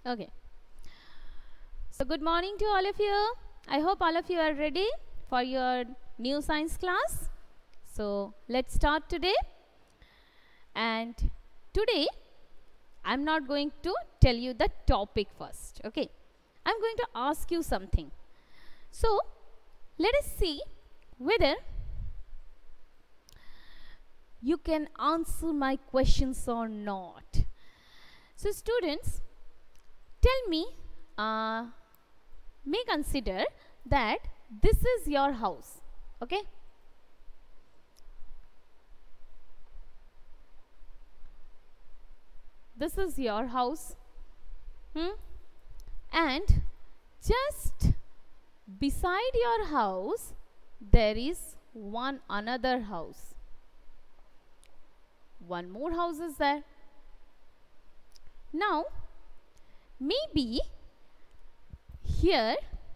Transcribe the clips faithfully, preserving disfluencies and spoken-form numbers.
Okay. So good morning to all of you. I hope all of you are ready for your new science class. So let's start today. And today I'm not going to tell you the topic first. Okay. I'm going to ask you something. So let us see whether you can answer my questions or not. So students, tell me, uh, may consider that this is your house, okay? This is your house, hmm? And just beside your house there is one another house. One more house is there. Now, maybe here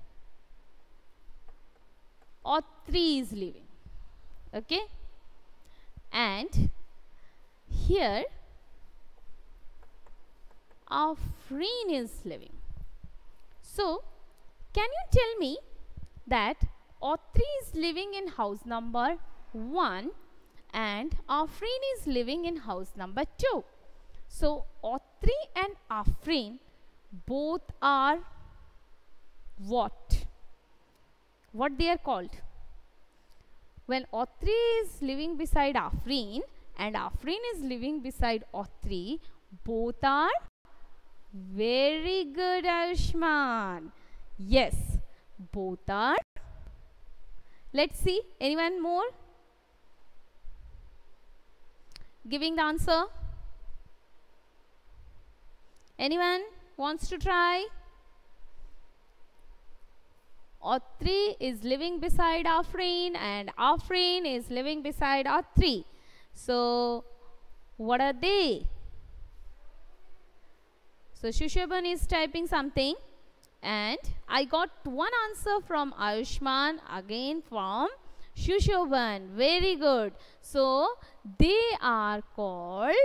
Autry is living, okay? And here Afreen is living. So, can you tell me that Autry is living in house number one and Afreen is living in house number two? So, Autry and Afreen both are what? What they are called? When Autry is living beside Afreen and Afreen is living beside Autry, both are very good, Ayushman. Yes, both are. Let's see, anyone more giving the answer? Anyone wants to try? Autry is living beside Afreen and Afreen is living beside Autry. So, what are they? So, Shushoban is typing something and I got one answer from Ayushman, again from Shushoban. Very good. So, they are called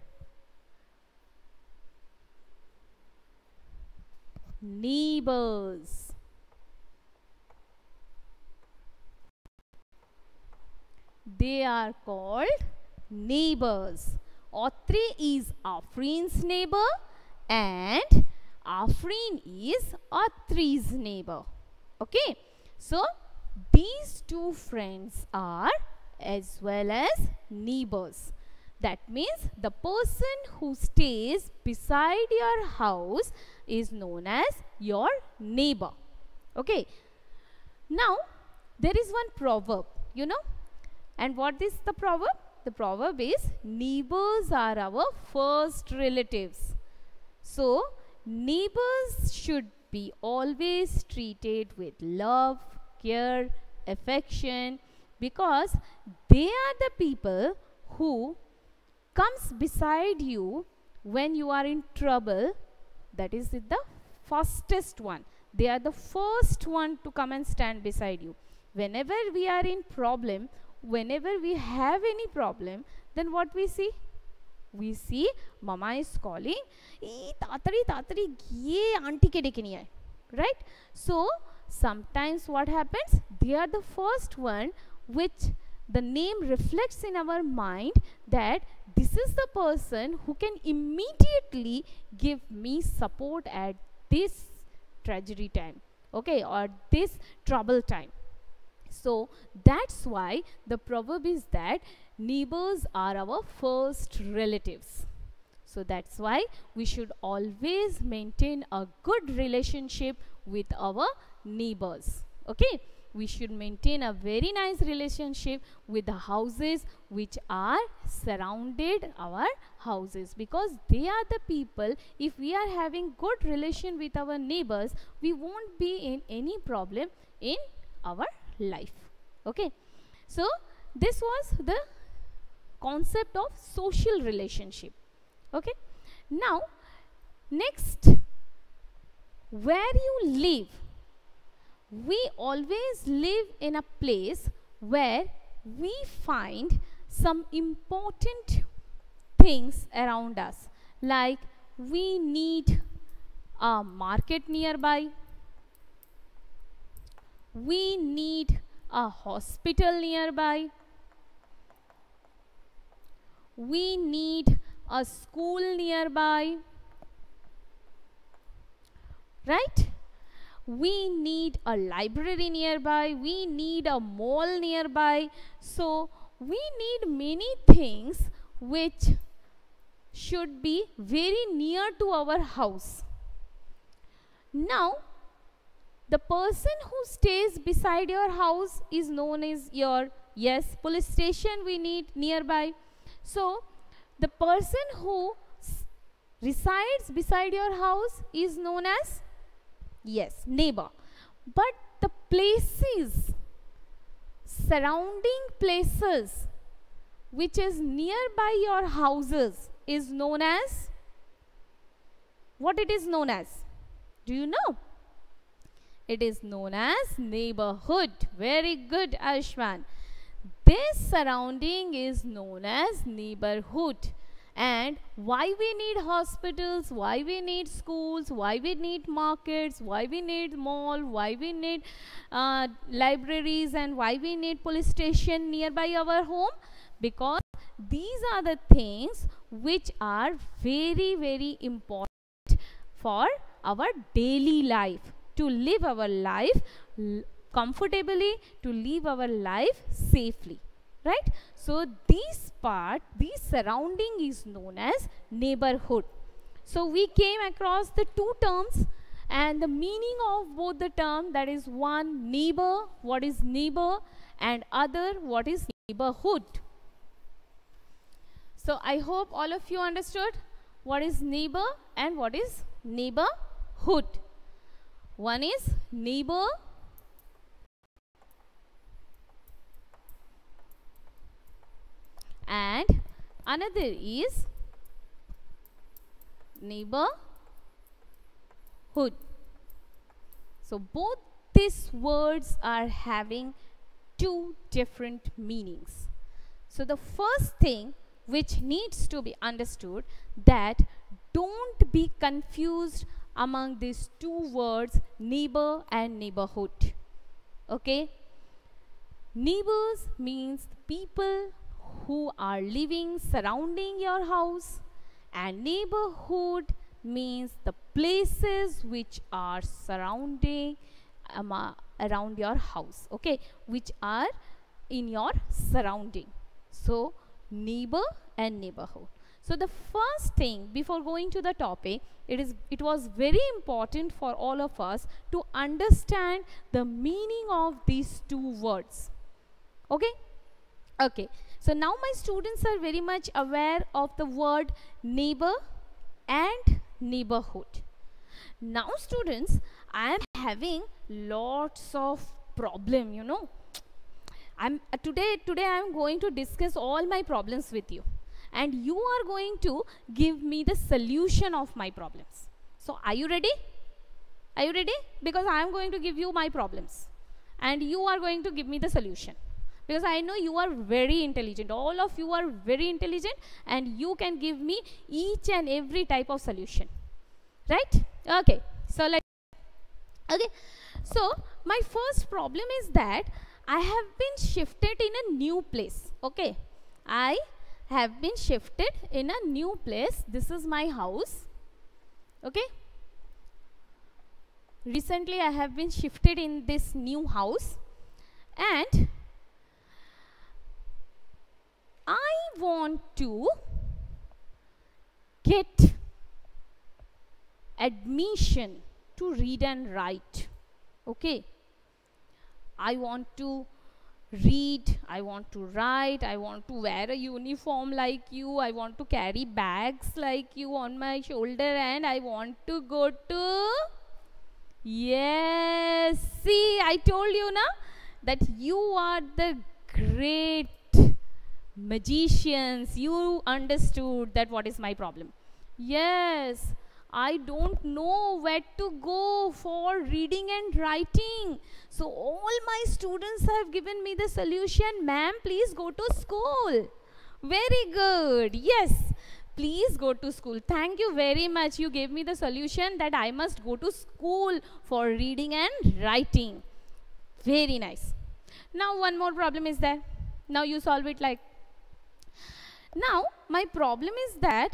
neighbors. They are called neighbors. Autry is Afreen's neighbor and Afreen is Autry's neighbor. Okay. So, these two friends are as well as neighbors. That means the person who stays beside your house is known as your neighbor. Okay. Now, there is one proverb, you know. And what is the proverb? The proverb is, neighbors are our first relatives. So, neighbors should be always treated with love, care, affection, because they are the people who comes beside you when you are in trouble. That is the fastest one. They are the first one to come and stand beside you. Whenever we are in problem, whenever we have any problem, then what we see? We see mama is calling, tatari tatari ye auntie ke dekhe nahi aaye, right? So sometimes what happens? They are the first one which the name reflects in our mind that this is the person who can immediately give me support at this tragedy time, okay, or this trouble time. So that's why the proverb is that neighbors are our first relatives. So that's why we should always maintain a good relationship with our neighbors. Okay, we should maintain a very nice relationship with the houses which are surrounded our houses, because they are the people. If we are having good relation with our neighbors, we won't be in any problem in our life. Okay, so this was the concept of social relationship. Okay, now next, where you live, we always live in a place where we find some important things around us, like we need a market nearby. We need a hospital nearby. We need a school nearby. Right? We need a library nearby. We need a mall nearby. So we need many things which should be very near to our house. Now, the person who stays beside your house is known as your, yes, police station we need nearby. So, the person who resides beside your house is known as, yes, neighbor. But the places, surrounding places which is nearby your houses is known as, what it is known as? Do you know? It is known as neighborhood. Very good, Ayushman. This surrounding is known as neighborhood. And why we need hospitals, why we need schools, why we need markets, why we need mall, why we need uh, libraries, and why we need police station nearby our home? Because these are the things which are very, very important for our daily life, to live our life comfortably, to live our life safely, right? So this part, this surrounding is known as neighborhood. So we came across the two terms and the meaning of both the term, that is one, neighbor, what is neighbor, and other, what is neighborhood. So I hope all of you understood what is neighbor and what is neighborhood. One is neighbor and another is neighborhood. So both these words are having two different meanings. So the first thing which needs to be understood, that don't be confused among these two words, neighbor and neighborhood. Okay? Neighbors means people who are living surrounding your house, and neighborhood means the places which are surrounding um, uh, around your house, okay, which are in your surrounding. So neighbor and neighborhood. So the first thing before going to the topic, it is it was very important for all of us to understand the meaning of these two words. Okay? Okay. So now my students are very much aware of the word neighbor and neighborhood. Now students, I am having lots of problem, you know. I'm uh, today today I am going to discuss all my problems with you, and you are going to give me the solution of my problems. So are you ready? Are you ready? Because I am going to give you my problems and you are going to give me the solution. Because I know you are very intelligent. All of you are very intelligent and you can give me each and every type of solution. Right? Okay. So let okay. So my first problem is that I have been shifted in a new place. Okay. I have been shifted in a new place. This is my house. Okay. Recently I have been shifted in this new house, and I want to get admission to read and write. Okay. I want to read, I want to write, I want to wear a uniform like you, I want to carry bags like you on my shoulder, and I want to go to, yes, see, I told you na that you are the great magicians. You understood that what is my problem. Yes, I don't know where to go for reading and writing. So all my students have given me the solution. Ma'am, please go to school. Very good. Yes. please go to school. Thank you very much. You gave me the solution that I must go to school for reading and writing. Very nice. Now one more problem is there. Now you solve it like. Now my problem is that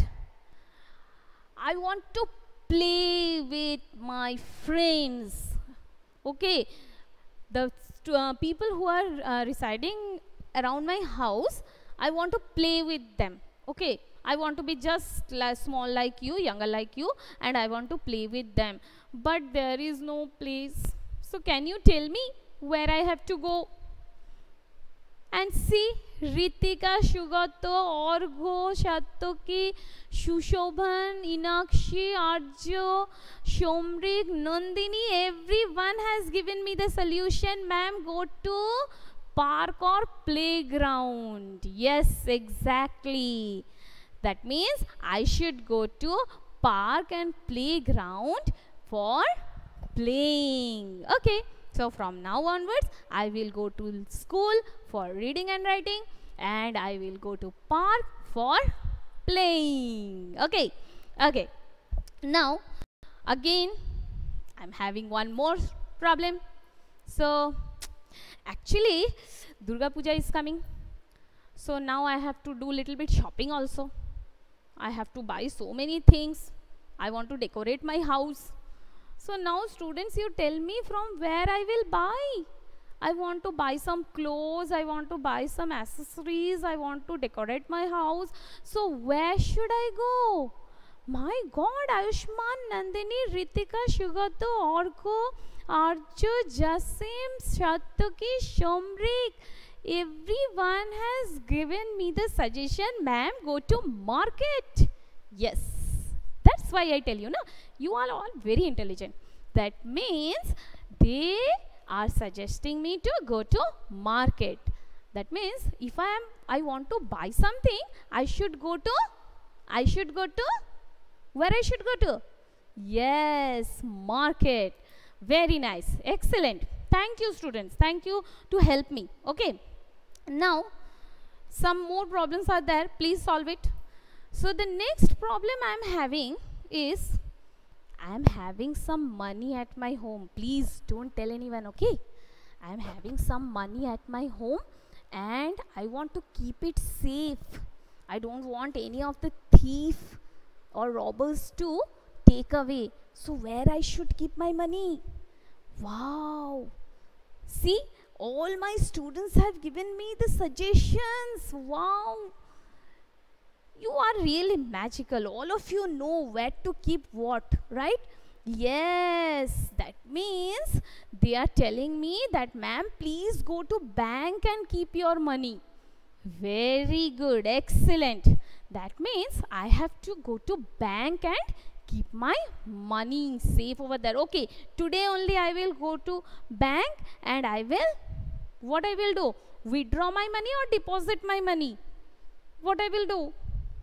I want to play with my friends. Okay, the uh, people who are uh, residing around my house, I want to play with them. Okay, I want to be just like small like you, younger like you, and I want to play with them. But there is no place. So can you tell me where I have to go? And see, Ritika, Shugato, Orgo, Shatoki, Shushobhan, Inakshi, Arjo, Shomrik, Nandini, everyone has given me the solution. Ma'am, go to park or playground. Yes, exactly. That means I should go to park and playground for playing. Okay. So from now onwards, I will go to school for reading and writing, and I will go to park for playing. Okay, okay. Now, again, I'm having one more problem. So, actually, Durga Puja is coming. So now I have to do little bit shopping also. I have to buy so many things. I want to decorate my house. So now students, you tell me from where I will buy. I want to buy some clothes, I want to buy some accessories, I want to decorate my house. So where should I go? My God, Ayushman, Nandini, Ritika, Shugato, Orko, Arju, Jasim, Shatuki, Shomrik. Everyone has given me the suggestion, ma'am, go to market. Yes. That's why I tell you, no, you are all very intelligent. That means they are suggesting me to go to market. That means if I am, I want to buy something, I should go to, I should go to, where I should go to? Yes, market. Very nice. Excellent. Thank you, students. Thank you to help me. Okay. Now, some more problems are there. Please solve it. So the next problem I am having is, I am having some money at my home. Please don't tell anyone, okay? I am having some money at my home and I want to keep it safe. I don't want any of the thief or robbers to take away. So where I should keep my money? Wow. See, all my students have given me the suggestions. Wow. You are really magical. All of you know where to keep what, right? Yes, that means they are telling me that, ma'am, please go to bank and keep your money. Very good, excellent. That means I have to go to bank and keep my money safe over there. Okay, today only I will go to bank and I will, what I will do? Withdraw my money or deposit my money? What I will do?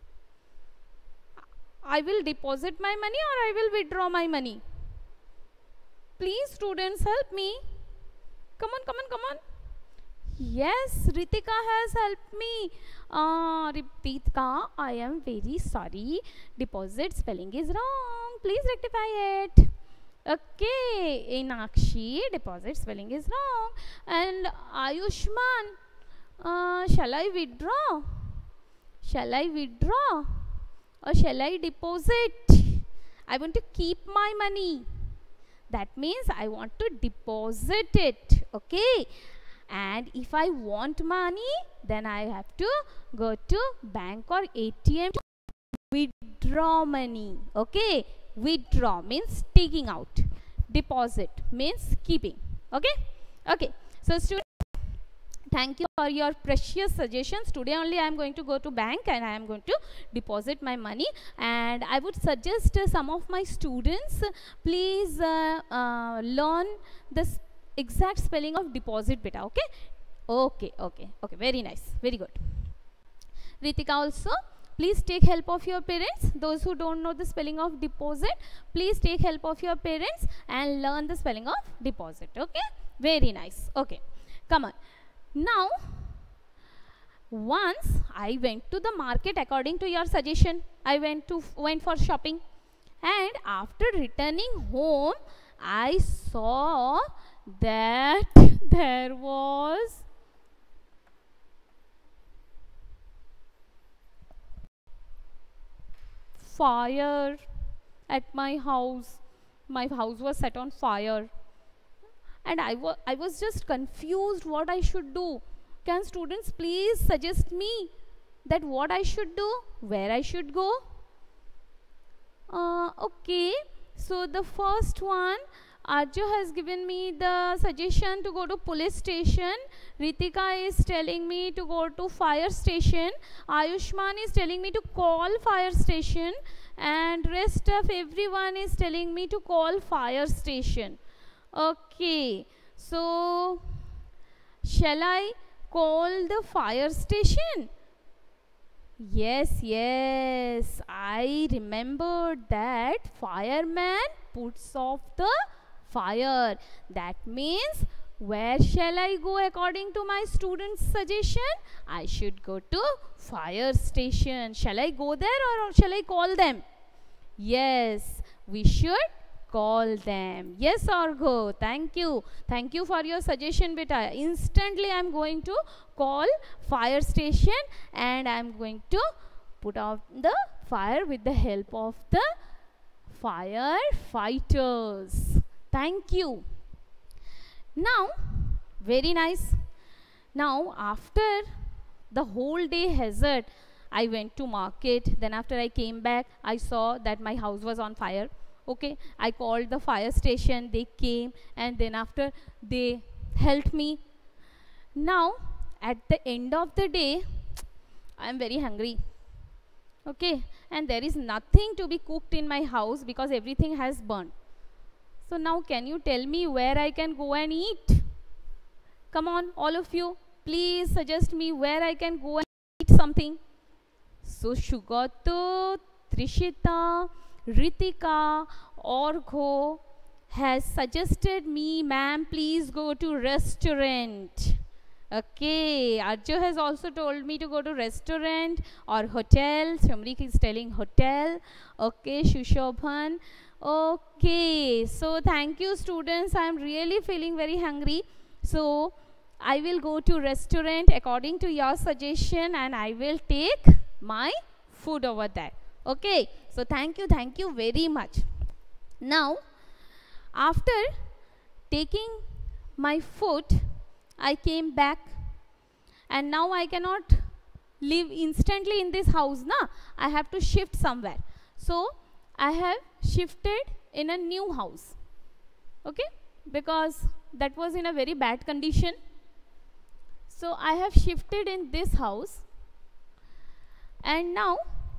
I will deposit my money or I will withdraw my money? Please, students, help me. Come on, come on, come on. Yes, Ritika has helped me. Uh, Ritika, I am very sorry. Deposit spelling is wrong. Please rectify it. Okay, Inakshi, deposit spelling is wrong. And Ayushman, uh, shall I withdraw? Shall I withdraw? Or shall I deposit? I want to keep my money. That means I want to deposit it. Okay. And if I want money, then I have to go to bank or A T M to withdraw money. Okay. Withdraw means taking out. Deposit means keeping. Okay. Okay. So students, thank you for your precious suggestions. Today only I am going to go to bank and I am going to deposit my money. And I would suggest uh, some of my students, uh, please uh, uh, learn the exact spelling of deposit beta. Okay? Okay, okay, okay. Very nice. Very good. Ritika also, please take help of your parents. Those who don't know the spelling of deposit, please take help of your parents and learn the spelling of deposit. Okay? Very nice. Okay. Come on. Now, once I went to the market according to your suggestion. I went to went for shopping, and after returning home I saw that there was fire at my house. My house was set on fire, and I, wa I was just confused what I should do. Can students please suggest me that what I should do, where I should go? Uh, okay, so the first one, Arjo has given me the suggestion to go to police station. Ritika is telling me to go to fire station. Ayushman is telling me to call fire station, and rest of everyone is telling me to call fire station. Okay, so shall I call the fire station? Yes, yes, I remembered that fireman puts off the fire. That means, where shall I go according to my student's suggestion? I should go to fire station. Shall I go there or shall I call them? Yes, we should call them. Yes, Argo, thank you. Thank you for your suggestion, beta. Instantly I am going to call fire station, and I am going to put out the fire with the help of the firefighters. Thank you. Now, very nice. Now, after the whole day hazard, I went to market. Then after I came back, I saw that my house was on fire. Okay, I called the fire station. They came, and then after they helped me. Now, at the end of the day, I am very hungry. Okay, and there is nothing to be cooked in my house because everything has burned. So now can you tell me where I can go and eat? Come on, all of you, please suggest me where I can go and eat something. So Shugato, Trishita, Ritika, Orgho has suggested me, ma'am, please go to restaurant. Okay, Arjo has also told me to go to restaurant or hotel. Shamrik is telling hotel. Okay, Shushobhan. Okay, so thank you students. I am really feeling very hungry. So I will go to restaurant according to your suggestion, and I will take my food over there. Okay, so thank you, thank you very much. Now, after taking my food, I came back, and now I cannot live instantly in this house, na? I have to shift somewhere. So I have shifted in a new house, okay, because that was in a very bad condition. So I have shifted in this house, and now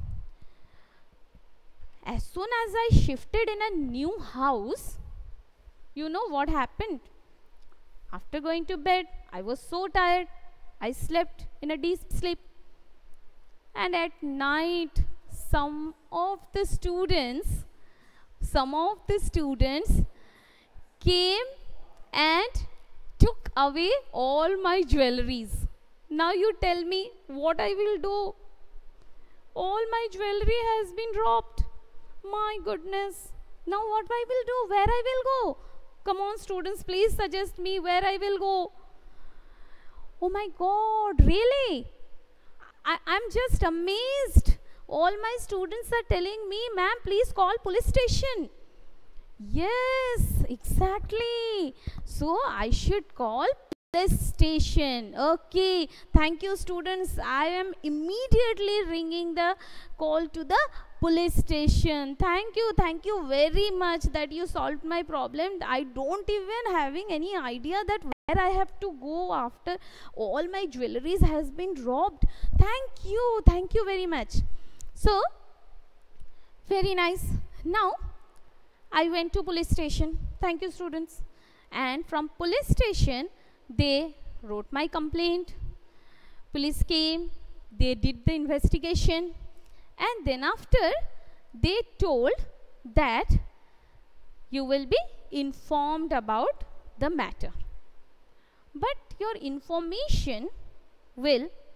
as soon as I shifted in a new house, you know what happened? After going to bed, I was so tired. I slept in a deep sleep. And at night, some of the students, some of the students came and took away all my jewelries. Now you tell me what I will do. All my jewelry has been robbed. My goodness. Now what I will do? Where I will go? Come on students, please suggest me where I will go. Oh my God, really? I am just amazed. All my students are telling me, ma'am, please call police station. Yes, exactly. So I should call police station. Okay, thank you students. I am immediately ringing the call to the police station. Thank you, thank you very much that you solved my problem. I don't even having any idea that where I have to go after all my jewelries has been robbed. Thank you, thank you very much. So, very nice. Now, I went to police station. Thank you students. And from police station, they wrote my complaint. Police came, they did the investigation. And then after, they told that you will be informed about the matter. But your information will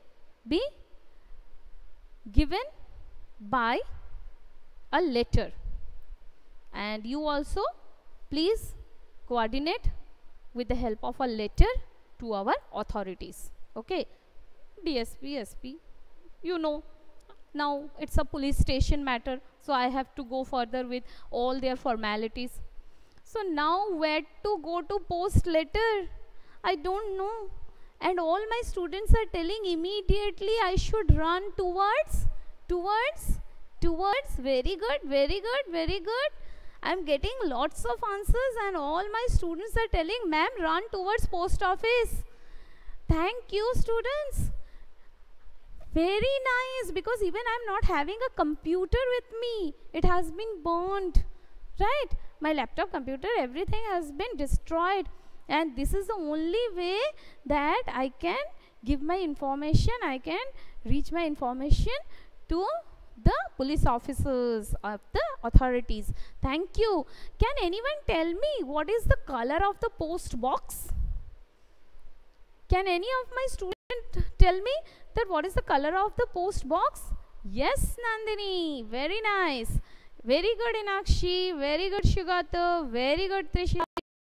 be given by a letter, and you also please coordinate with the help of a letter to our authorities. Okay, D S P, S P, you know, now it's a police station matter, so I have to go further with all their formalities. So now where to go to post letter? I don't know. And all my students are telling immediately I should run towards, towards, towards. Very good, very good, very good. I am getting lots of answers, and all my students are telling, ma'am, run towards post office. Thank you, students. Very nice, because even I am not having a computer with me. It has been burned, right? My laptop, computer, everything has been destroyed. And this is the only way that I can give my information, I can reach my information to the police officers of the authorities. Thank you. Can anyone tell me what is the color of the post box? Can any of my students tell me that what is the color of the post box? Yes, Nandini. Very nice. Very good, Inakshi. Very good, Shugata. Very good, Trishita.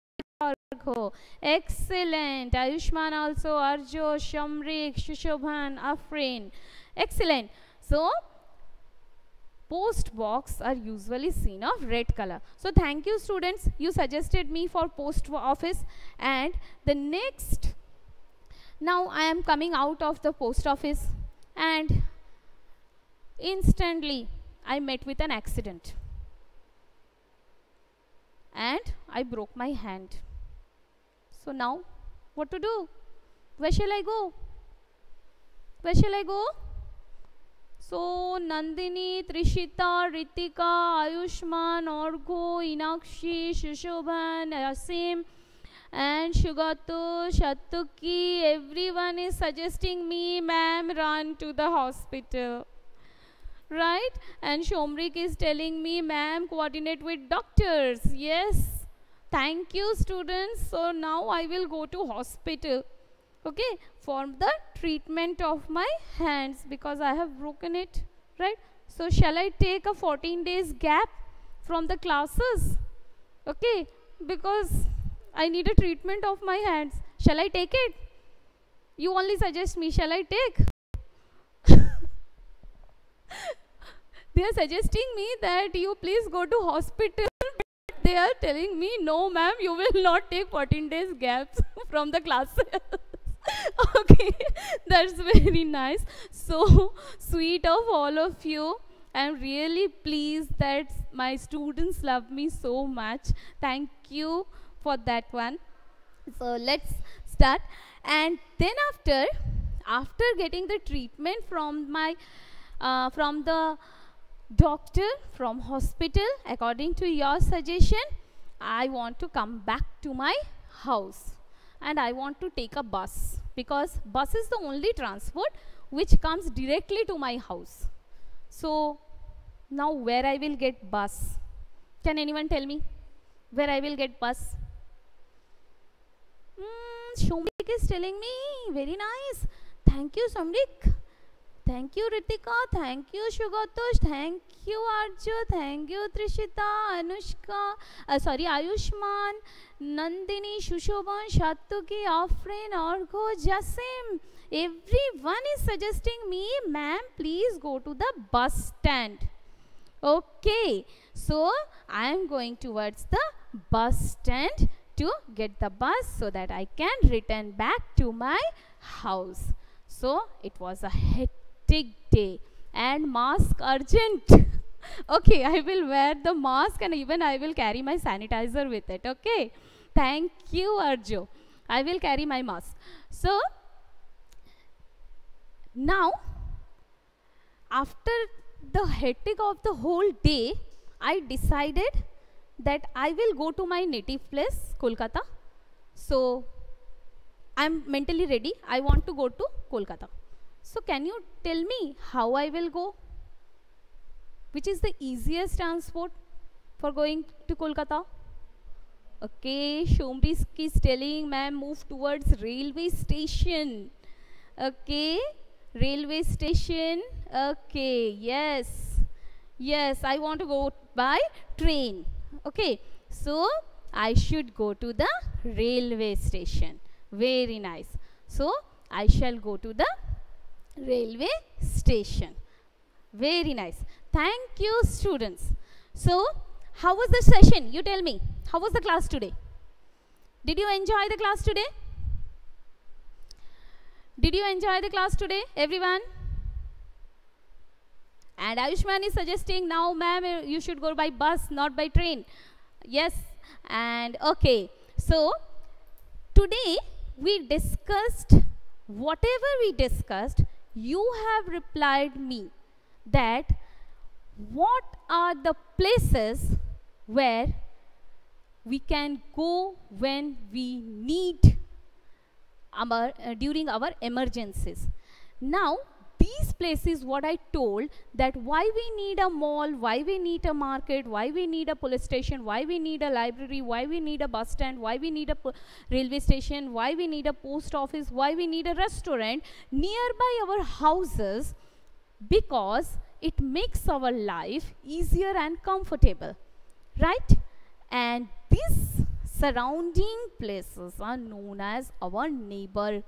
Excellent. Ayushman also, Arjo, Shamrik, Shishobhan, Afrin. Excellent. So, post box are usually seen of red color. So, thank you, students. You suggested me for post office. And the next, now I am coming out of the post office, and instantly I met with an accident. And I broke my hand. So now, what to do? Where shall I go? Where shall I go? So, Nandini, Trishita, Ritika, Ayushman, Orgo, Inakshi, Shishobhan, Asim, and Shugatu, Shatuki, everyone is suggesting me, ma'am, run to the hospital. Right? And Shomrik is telling me, ma'am, coordinate with doctors. Yes. Thank you, students. So now I will go to hospital, okay, for the treatment of my hands, because I have broken it, right? So shall I take a fourteen days gap from the classes? Okay, because I need a treatment of my hands. Shall I take it? You only suggest me. Shall I take? They are suggesting me that you please go to hospital. They are telling me, no ma'am, you will not take fourteen days gaps from the classes. Okay, that's very nice. So sweet of all of you. I'm really pleased that my students love me so much. Thank you for that one. So let's start. And then after, after getting the treatment from my, uh, from the doctor, from hospital, according to your suggestion, I want to come back to my house, and I want to take a bus, because bus is the only transport which comes directly to my house. So now where I will get bus? Can anyone tell me where I will get bus? Mm, Shomrik is telling me. Very nice. Thank you, Shomrik. Thank you, Ritika. Thank you, Shugatosh. Thank you, Arjo. Thank you, Trishita, Anushka. Uh, sorry, Ayushman, Nandini, Shushoban, Shatuki, Afrin, Orgo, Jasim. Everyone is suggesting me, ma'am, please go to the bus stand. Okay. So, I am going towards the bus stand to get the bus so that I can return back to my house. So, it was a hectic day, and mask urgent. Okay, I will wear the mask, and even I will carry my sanitizer with it. Okay, thank you, Arjo. I will carry my mask. So now, after the hectic of the whole day, I decided that I will go to my native place, Kolkata. So I am mentally ready. I want to go to Kolkata. So can you tell me how I will go? Which is the easiest transport for going to Kolkata? Okay, Shomri is telling, ma'am, move towards railway station. Okay, Railway station. Okay, yes. Yes, I want to go by train. Okay, so I should go to the railway station. Very nice. So I shall go to the railway station. Very nice. Thank you, students. So, how was the session? You tell me. How was the class today? Did you enjoy the class today? Did you enjoy the class today, everyone? And Ayushman is suggesting now, ma'am, you should go by bus, not by train. Yes. And okay. So, today we discussed, whatever we discussed, you have replied me that what are the places where we can go when we need our, uh, during our emergencies. Now, these places, what I told, that why we need a mall, why we need a market, why we need a police station, why we need a library, why we need a bus stand, why we need a railway station, why we need a post office, why we need a restaurant nearby our houses, because it makes our life easier and comfortable, right? And these surrounding places are known as our neighborhood.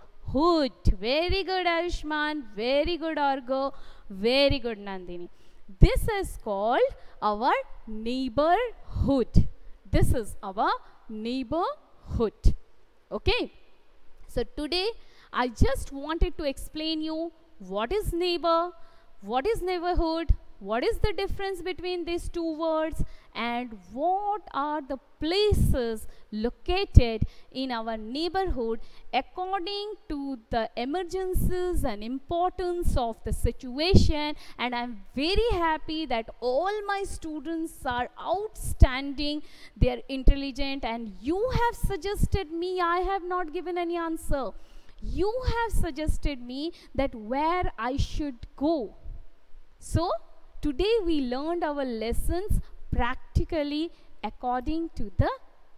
Very good, Ayushman. Very good, Argo. Very good, Nandini. This is called our neighborhood. This is our neighborhood. Okay. So today I just wanted to explain you what is neighbor, what is neighborhood, what is the difference between these two words, and what are the places located in our neighborhood according to the emergencies and importance of the situation. And I'm very happy that all my students are outstanding, they are intelligent, and you have suggested me, I have not given any answer. You have suggested me that where I should go. So today we learned our lessons practically according to the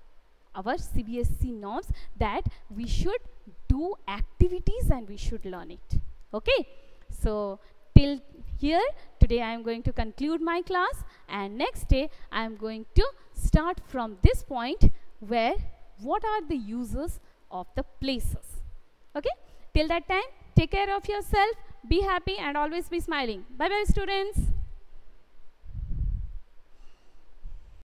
our C B S E norms, that we should do activities and we should learn it. Okay. So till here today I am going to conclude my class, and next day I am going to start from this point where what are the uses of the places. Okay. Till that time, take care of yourself, be happy and always be smiling. Bye bye, students.